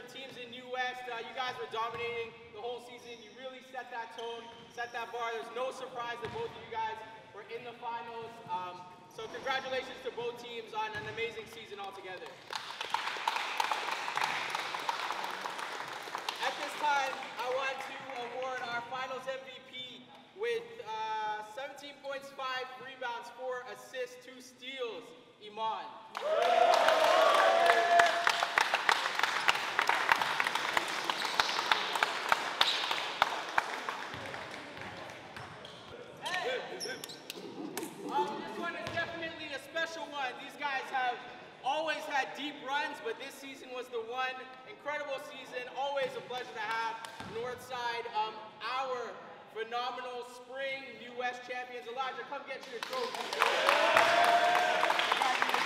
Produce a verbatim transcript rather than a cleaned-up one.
teams in New West. Uh, you guys were dominating the whole season. You really set that tone, set that bar. There's no surprise that both of you guys were in the finals. Um, so congratulations to both teams on an amazing season altogether. At this time, I want to award our finals M V P with uh, seventeen points, five rebounds, four assists, two steals, Iman. Um, this one is definitely a special one. These guys have always had deep runs, but this season was the one. Incredible season, always a pleasure to have Northside, um, our phenomenal spring New West champions. Elijah, come get your trophy.